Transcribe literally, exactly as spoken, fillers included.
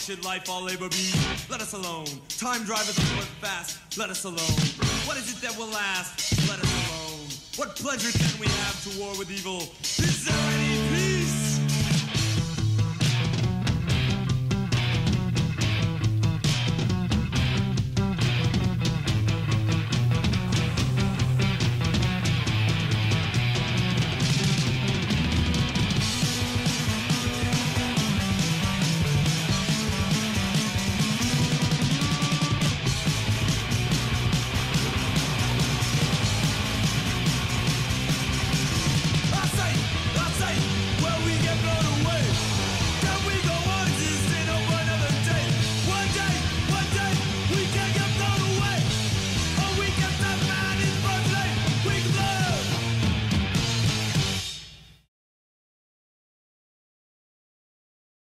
should life all labor be? Let us alone. Time driveth forward fast. Let us alone. What is it that will last? Let us alone. What pleasure can we have to war with evil? Is there any